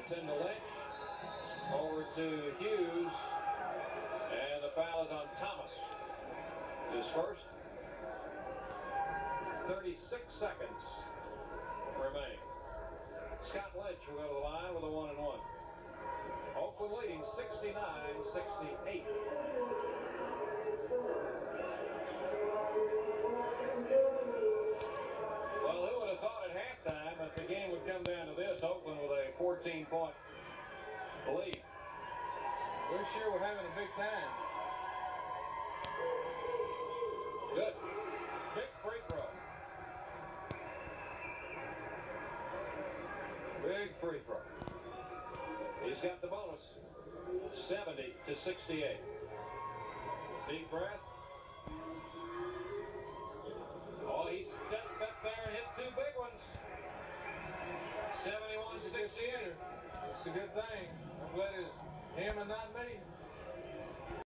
Johnson to Lynch. Over to Hughes. And the foul is on Thomas. His first. 36 seconds remaining. Scott Lynch will go to the line with a 1-and-1. Oakland leading 69-68. Well, who would have thought at halftime that the game would come down to this? Oakland with a 14-point lead. We're sure we're having a big time. Good. Big free throw. Big free throw. He's got the bonus. 70-68. Deep breath. Oh, he's stepped up there and hit two big ones. 71-68. It's a good thing. I'm glad it's him and not me.